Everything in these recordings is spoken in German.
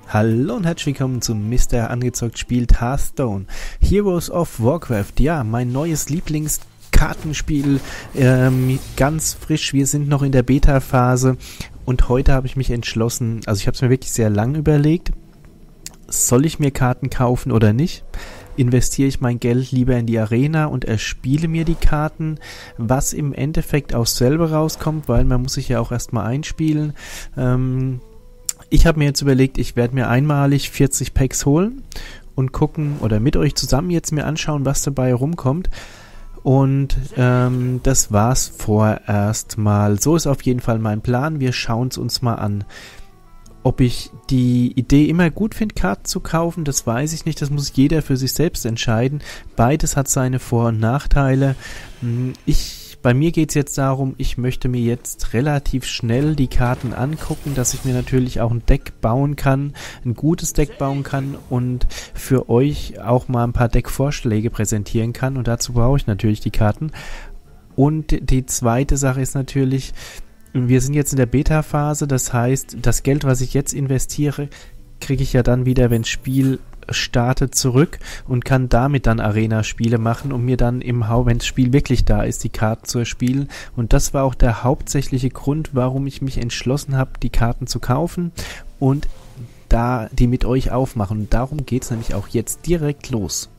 Hallo und herzlich willkommen zu Mr. Angezockt spielt Hearthstone. Heroes of Warcraft, ja, mein neues Lieblingskartenspiel, ganz frisch. Wir sind noch in der Beta-Phase und heute habe ich mich entschlossen, also ich habe es mir wirklich sehr lang überlegt, soll ich mir Karten kaufen oder nicht? Investiere ich mein Geld lieber in die Arena und erspiele mir die Karten, was im Endeffekt auch selber rauskommt, weil man muss sich ja auch erstmal einspielen. Ich habe mir jetzt überlegt, ich werde mir einmalig 40 Packs holen und gucken oder mit euch zusammen jetzt mir anschauen, was dabei rumkommt. Und das war's vorerst mal. So ist auf jeden Fall mein Plan. Wir schauen es uns mal an. Ob ich die Idee immer gut finde, Karten zu kaufen, das weiß ich nicht. Das muss jeder für sich selbst entscheiden. Beides hat seine Vor- und Nachteile. Bei mir geht es jetzt darum, ich möchte mir jetzt relativ schnell die Karten angucken, dass ich mir natürlich auch ein Deck bauen kann, ein gutes Deck bauen kann und für euch auch mal ein paar Deckvorschläge präsentieren kann. Und dazu brauche ich natürlich die Karten. Und die zweite Sache ist natürlich, wir sind jetzt in der Beta-Phase, das heißt, das Geld, was ich jetzt investiere, kriege ich ja dann wieder, wenn das Spiel startet, zurück und kann damit dann Arena-Spiele machen, um mir dann wenn das Spiel wirklich da ist, die Karten zu erspielen. Und das war auch der hauptsächliche Grund, warum ich mich entschlossen habe, die Karten zu kaufen und da die mit euch aufmachen. Und darum geht es nämlich auch jetzt direkt los.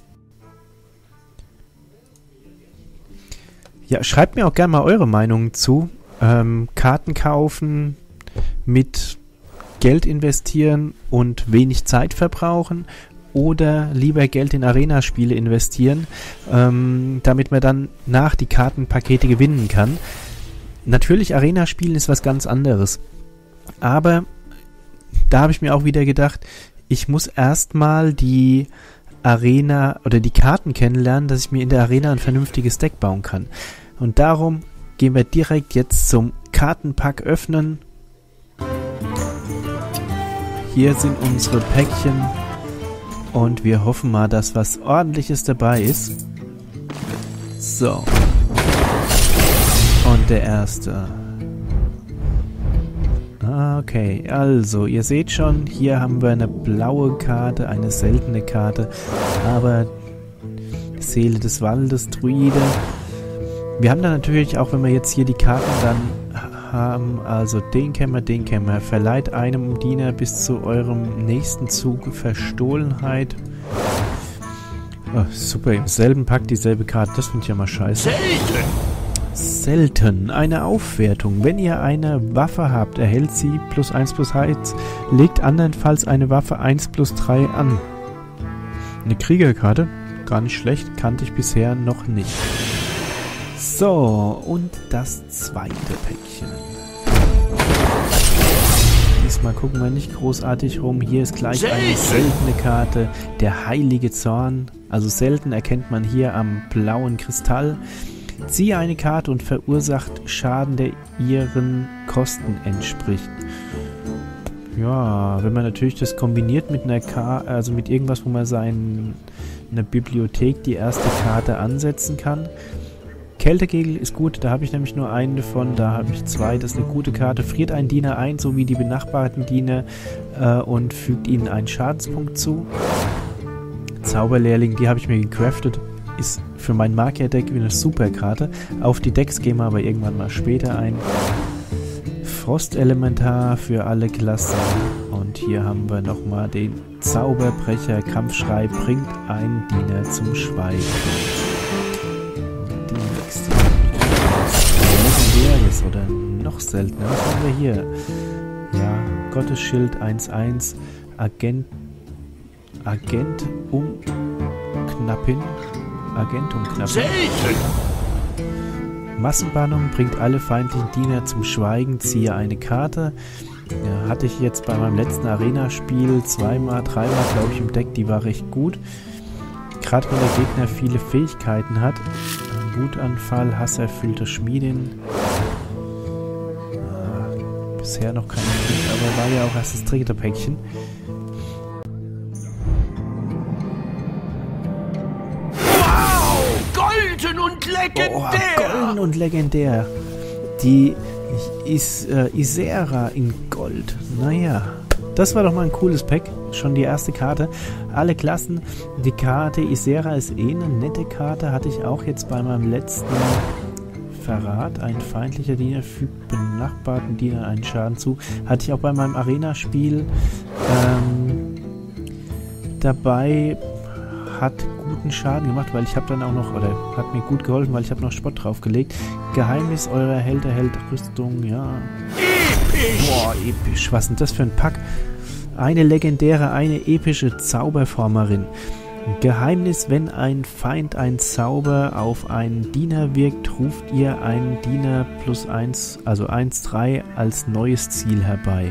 Ja, schreibt mir auch gerne mal eure Meinungen zu. Karten kaufen, mit Geld investieren und wenig Zeit verbrauchen oder lieber Geld in Arena-Spiele investieren, damit man dann die Kartenpakete gewinnen kann. Natürlich, Arena-Spielen ist was ganz anderes. Aber da habe ich mir auch wieder gedacht, ich muss erstmal die Arena oder die Karten kennenlernen, dass ich mir in der Arena ein vernünftiges Deck bauen kann. Und darum gehen wir direkt jetzt zum Kartenpack öffnen. Hier sind unsere Päckchen und wir hoffen mal, dass was Ordentliches dabei ist. So. Und der erste. Okay, also ihr seht schon, hier haben wir eine blaue Karte, eine seltene Karte, aber Seele des Waldes, Druide. Wir haben dann natürlich auch, wenn wir jetzt hier die Karten dann haben, also den kennen wir, verleiht einem Diener bis zu eurem nächsten Zug Verstohlenheit. Oh, super, im selben Pack dieselbe Karte, das finde ich ja mal scheiße. Selten, eine Aufwertung. Wenn ihr eine Waffe habt, erhält sie +1/+1, legt andernfalls eine Waffe 1/3 an. Eine Kriegerkarte, gar nicht schlecht, kannte ich bisher noch nicht. So, und das zweite Päckchen. Diesmal gucken wir nicht großartig rum. Hier ist gleich eine seltene Karte, der heilige Zorn. Also selten erkennt man hier am blauen Kristall. Ziehe eine Karte und verursacht Schaden, der ihren Kosten entspricht. Ja, wenn man natürlich das kombiniert mit einer Karte, also mit irgendwas, wo man eine Bibliothek die erste Karte ansetzen kann. Kältekegel ist gut, da habe ich nämlich nur einen davon, da habe ich zwei, das ist eine gute Karte. Friert einen Diener ein, so wie die benachbarten Diener und fügt ihnen einen Schadenspunkt zu. Zauberlehrling, die habe ich mir gecraftet, ist für mein Magier-Deck eine super Karte. Auf die Decks gehen wir aber irgendwann mal später ein. Frostelementar für alle Klassen. Und hier haben wir nochmal den Zauberbrecher. Kampfschrei bringt einen Diener zum Schweigen. Legendäres oder noch seltener. Was haben wir hier? Ja, Gottesschild 1-1. Agentum Knappin. Selten! Massenbannung bringt alle feindlichen Diener zum Schweigen. Ziehe eine Karte. Ja, hatte ich jetzt bei meinem letzten Arena-Spiel dreimal, glaube ich, im Deck. Die war recht gut. Gerade wenn der Gegner viele Fähigkeiten hat. Wutanfall, hasserfüllte Schmiedin. Bisher noch keine Glück, aber war ja auch erst das dritte Päckchen. Wow! Golden und legendär! Oh, golden und legendär. Die Isera in Gold. Naja, Das war doch mal ein cooles Pack. Schon die erste Karte. Alle Klassen. Die Karte Ysera ist eh eine nette Karte. Hatte ich auch jetzt bei meinem letzten Verrat. Ein feindlicher Diener fügt benachbarten Dienern einen Schaden zu. Hatte ich auch bei meinem Arena-Spiel dabei. Hat guten Schaden gemacht, weil ich habe dann auch noch, oder hat mir gut geholfen, weil ich habe noch Spott draufgelegt. Geheimnis, eurer Held erhält Rüstung, ja. Episch! Boah, episch. Was ist denn das für ein Pack? Eine legendäre, eine epische Zauberformerin. Geheimnis, wenn ein Feind ein Zauber auf einen Diener wirkt, ruft ihr einen Diener +1, also 1/3 als neues Ziel herbei.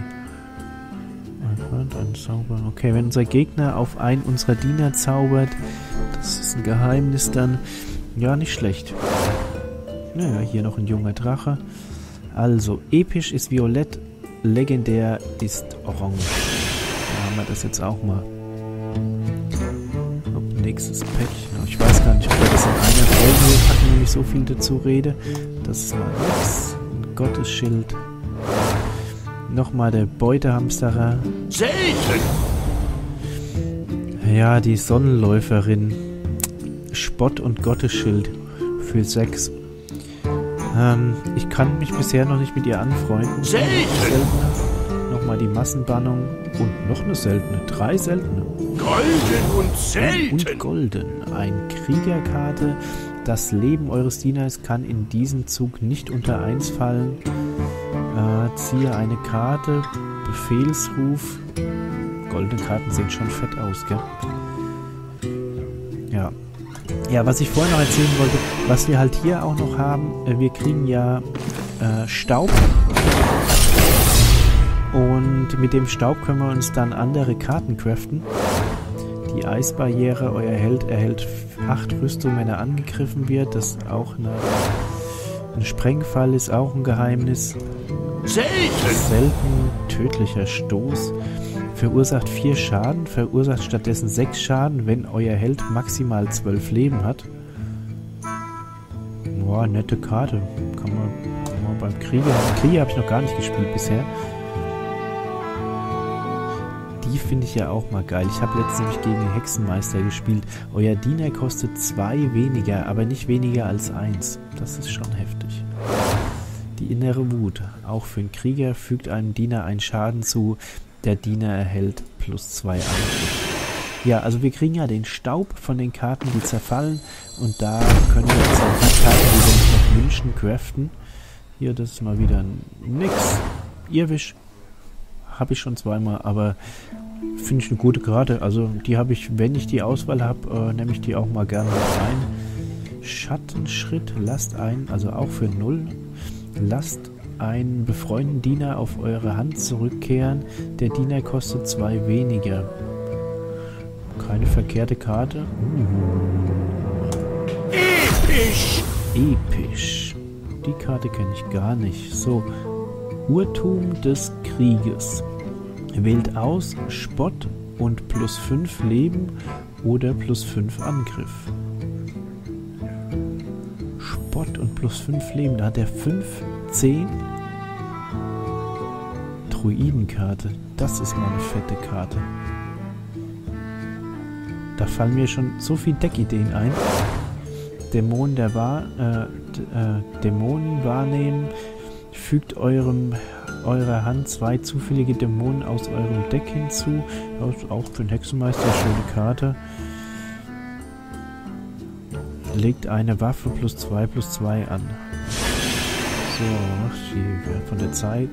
Ein Zauber. Okay, wenn unser Gegner auf einen unserer Diener zaubert, das ist ein Geheimnis dann. Ja, nicht schlecht. Naja, hier noch ein junger Drache. Also, episch ist violett, legendär ist orange. Da haben wir das jetzt auch mal. Nächstes Pack. Ja, ich weiß gar nicht, ob wir das in einer Folge packen, wenn ich so viel dazu rede. Das ist mal nix. Ein Gottesschild. Nochmal der Beutehamsterer. Selten! Ja, die Sonnenläuferin. Spott und Gottesschild für 6. Ich kann mich bisher noch nicht mit ihr anfreunden. Selten! Nochmal die Massenbannung. Und noch eine seltene. 3 seltene. Golden und selten! Und golden. Ein Kriegerkarte. Das Leben eures Dieners kann in diesem Zug nicht unter 1 fallen. Ziehe eine Karte. Befehlsruf. Goldene Karten sehen schon fett aus, gell? Ja. Ja, was ich vorher noch erzählen wollte, was wir halt hier auch noch haben, wir kriegen ja Staub. Und mit dem Staub können wir uns dann andere Karten craften. Die Eisbarriere, euer Held erhält 8 Rüstung, wenn er angegriffen wird. Das ist auch ein Sprengfall, ist auch ein Geheimnis. Selten tödlicher Stoß. Verursacht 4 Schaden, verursacht stattdessen 6 Schaden, wenn euer Held maximal 12 Leben hat. Boah, nette Karte. Kann man beim Krieger. Krieger habe ich noch gar nicht gespielt bisher. Die finde ich ja auch mal geil. Ich habe letztens nämlich gegen den Hexenmeister gespielt. Euer Diener kostet 2 weniger, aber nicht weniger als 1. Das ist schon heftig. Die innere Wut. Auch für einen Krieger fügt einem Diener einen Schaden zu. Der Diener erhält +2 Angriff. Ja, also wir kriegen ja den Staub von den Karten, die zerfallen. Und da können wir uns auch die Karten, die wir uns noch wünschen, craften. Hier, das ist mal wieder nix. Irrwisch. Habe ich schon zweimal, aber finde ich eine gute Karte. Also die habe ich, wenn ich die Auswahl habe, nehme ich die auch mal gerne mit rein. Schattenschritt, lasst ein, also auch für 0. Lasst einen befreundeten Diener auf eure Hand zurückkehren. Der Diener kostet 2 weniger. Keine verkehrte Karte. Episch! Episch. Die Karte kenne ich gar nicht. So, Urtum des Krieges. Wählt aus Spott und +5 Leben oder +5 Angriff. Spott und +5 Leben, da hat er 5, 10. Druidenkarte, das ist mal eine fette Karte. Da fallen mir schon so viele Deckideen ein. Dämonen Dämonen wahrnehmen. Fügt eurer Hand 2 zufällige Dämonen aus eurem Deck hinzu. Das ist auch für den Hexenmeister eine schöne Karte. Legt eine Waffe +2/+2 an. So, von der Zeit.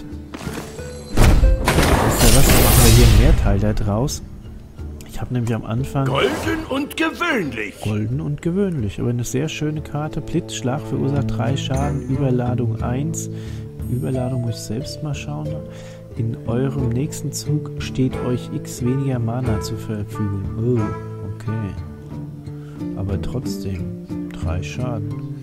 Wisst ihr was? Dann machen wir hier einen Mehrteiler draus. Ich habe nämlich am Anfang... Golden und gewöhnlich. Golden und gewöhnlich. Aber eine sehr schöne Karte. Blitzschlag verursacht 3 Schaden. Überladung 1. Überladung muss ich selbst mal schauen. In eurem nächsten Zug steht euch x weniger Mana zur Verfügung. Oh, okay. Aber trotzdem 3 Schaden.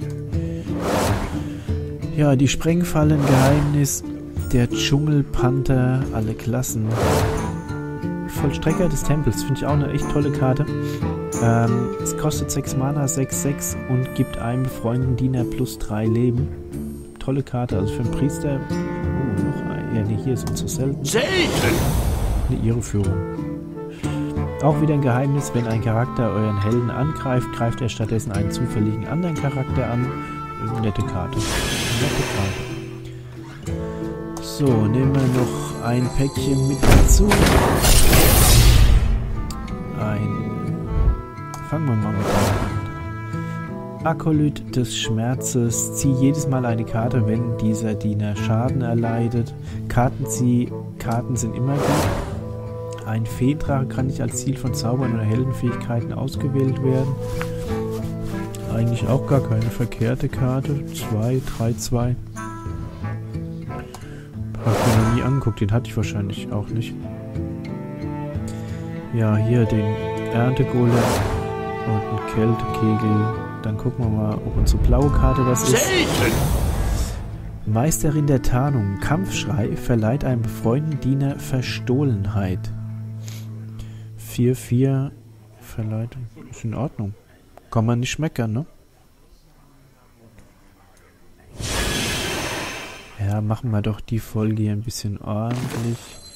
Ja, die Sprengfallen, Geheimnis, der Dschungelpanther, alle Klassen. Vollstrecker des Tempels, finde ich auch eine echt tolle Karte. Es kostet 6 Mana, 6/6 und gibt einem befreundeten Diener +3 Leben. Tolle Karte, also für einen Priester. Oh, noch ein. Ja, nee, hier ist uns so selten. Selten! eine Irreführung. Auch wieder ein Geheimnis, wenn ein Charakter euren Helden angreift, greift er stattdessen einen zufälligen anderen Charakter an. Nette Karte. Nette Karte. So, nehmen wir noch ein Päckchen mit dazu. Fangen wir mal mit an. Akolyt des Schmerzes. Zieh jedes Mal eine Karte, wenn dieser Diener Schaden erleidet. Karten sind immer gut. Ein Feendrache kann nicht als Ziel von Zaubern oder Heldenfähigkeiten ausgewählt werden. Eigentlich auch gar keine verkehrte Karte. 2, 3, 2. Hab ich mir noch nie angeguckt, den hatte ich wahrscheinlich auch nicht. Ja, hier den Erntegolem und einen Kältekegel. Dann gucken wir mal, ob unsere blaue Karte was ist. Meisterin der Tarnung. Kampfschrei verleiht einem befreundeten Diener Verstohlenheit. 4-4 verleiht. Ist in Ordnung. Kann man nicht meckern, ne? Ja, machen wir doch die Folge hier ein bisschen ordentlich.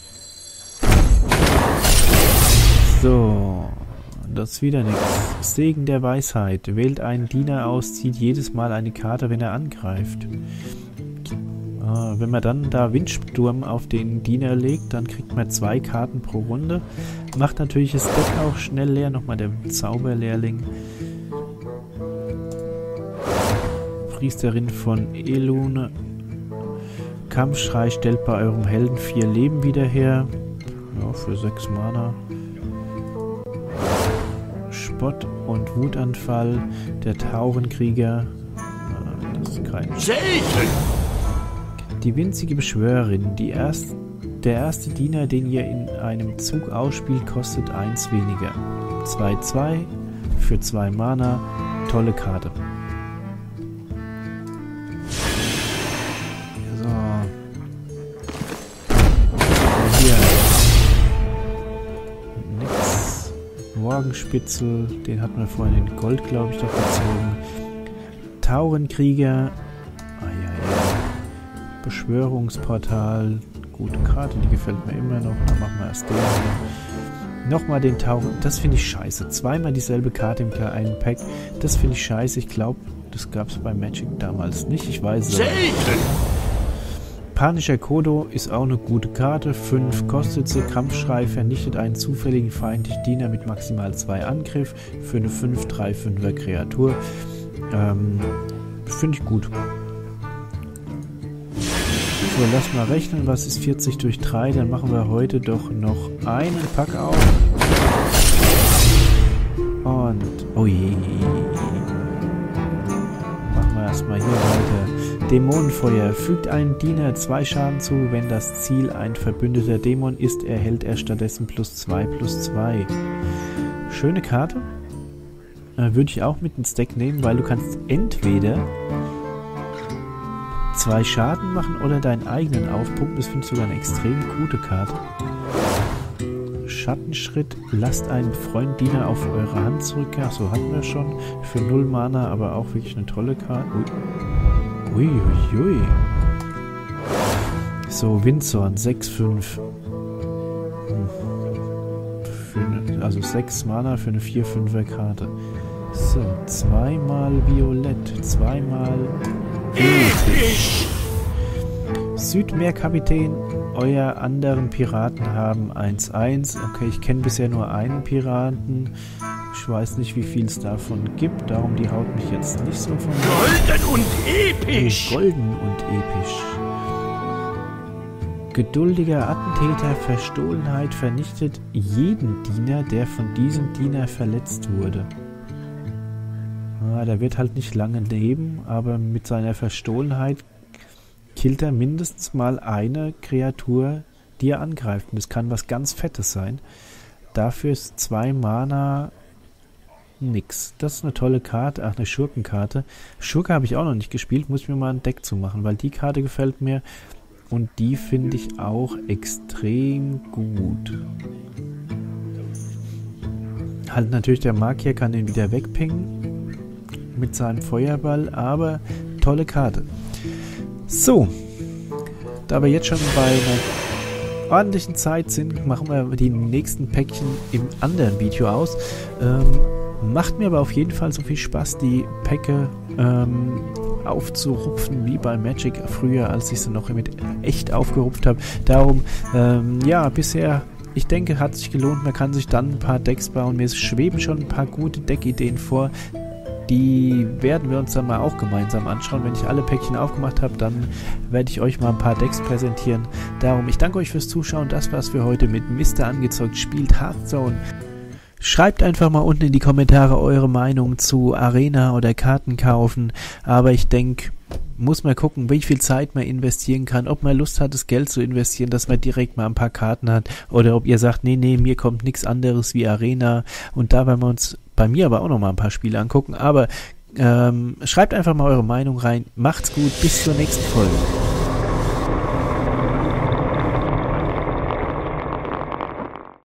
So, das ist wieder nichts. Segen der Weisheit. Wählt einen Diener aus, zieht jedes Mal eine Karte, wenn er angreift. Wenn man dann da Windsturm auf den Diener legt, dann kriegt man 2 Karten pro Runde. Macht natürlich das Deck auch schnell leer. Nochmal der Zauberlehrling. Priesterin von Elune. Kampfschrei stellt bei eurem Helden 4 Leben wieder her. Ja, für 6 Mana. Spott und Wutanfall. Der Taurenkrieger. Das ist kein Die winzige Beschwörerin. Der erste Diener, den ihr in einem Zug ausspielt, kostet 1 weniger. 2-2 für 2 Mana. Tolle Karte. So. Hier. Nix. Morgenspitzel. Den hatten wir vorhin in Gold, glaube ich, doch gezogen. Taurenkrieger. Beschwörungsportal. Gute Karte, die gefällt mir immer noch. Dann machen wir erst den hier. Nochmal den Tauchen. Das finde ich scheiße. 2-mal dieselbe Karte im kleinen Pack. Das finde ich scheiße. Ich glaube, das gab es bei Magic damals nicht. Ich weiß es. Panischer Kodo ist auch eine gute Karte. 5 kostet sie. Kampfschrei vernichtet einen zufälligen feindlichen Diener mit maximal 2 Angriff. Für eine 5-3-5er Kreatur. Finde ich gut. So, lass mal rechnen, was ist 40 durch 3, dann machen wir heute doch noch einen Pack auf. Und, oh je. Machen wir erstmal hier weiter. Dämonenfeuer. Fügt einem Diener 2 Schaden zu, wenn das Ziel ein verbündeter Dämon ist, erhält er stattdessen +2/+2. Schöne Karte. Würde ich auch mit ins Deck nehmen, weil du kannst entweder 2 Schaden machen oder deinen eigenen aufpumpen. Das finde ich sogar eine extrem gute Karte. Schattenschritt. Lasst einen befreundeten Diener auf eure Hand zurück. Achso, hatten wir schon. Für 0 Mana, aber auch wirklich eine tolle Karte. Ui. Ui. So, Windzorn. 6-5. Also 6 Mana für eine 4-5er Karte. So, 2-mal Violett. 2-mal Südmeerkapitän, euer anderen Piraten haben 1-1. Okay, ich kenne bisher nur einen Piraten. Ich weiß nicht, wie viel es davon gibt. Darum, die haut mich jetzt nicht so von... Golden und episch! Golden und episch. Geduldiger Attentäter, Verstohlenheit vernichtet jeden Diener, der von diesem Diener verletzt wurde. Der wird halt nicht lange leben, aber mit seiner Verstohlenheit killt er mindestens mal eine Kreatur, die er angreift. Und das kann was ganz Fettes sein. Dafür ist 2 Mana nix. Das ist eine tolle Karte. Ach, eine Schurkenkarte. Schurke habe ich auch noch nicht gespielt. Muss ich mir mal ein Deck zu machen, weil die Karte gefällt mir. Und die finde ich auch extrem gut. Halt natürlich, der Magier kann den wieder wegpingen mit seinem Feuerball, aber tolle Karte. So, da wir jetzt schon bei einer ordentlichen Zeit sind, machen wir die nächsten Päckchen im anderen Video aus. Macht mir aber auf jeden Fall so viel Spaß, die Päcke aufzurupfen wie bei Magic früher, als ich sie noch mit echt aufgerupft habe. Darum, ja, bisher, ich denke, hat sich gelohnt. Man kann sich dann ein paar Decks bauen. Mir schweben schon ein paar gute Deckideen vor. Die werden wir uns dann mal auch gemeinsam anschauen. Wenn ich alle Päckchen aufgemacht habe, dann werde ich euch mal ein paar Decks präsentieren. Darum, ich danke euch fürs Zuschauen. Das war's für heute mit Mr. Angezockt spielt Hearthstone. Schreibt einfach mal unten in die Kommentare eure Meinung zu Arena oder Karten kaufen. Aber ich denke, muss man gucken, wie viel Zeit man investieren kann, ob man Lust hat, das Geld zu investieren, dass man direkt mal ein paar Karten hat, oder ob ihr sagt, nee, mir kommt nichts anderes wie Arena, und da werden wir uns bei mir aber auch noch mal ein paar Spiele angucken, aber schreibt einfach mal eure Meinung rein, macht's gut, bis zur nächsten Folge.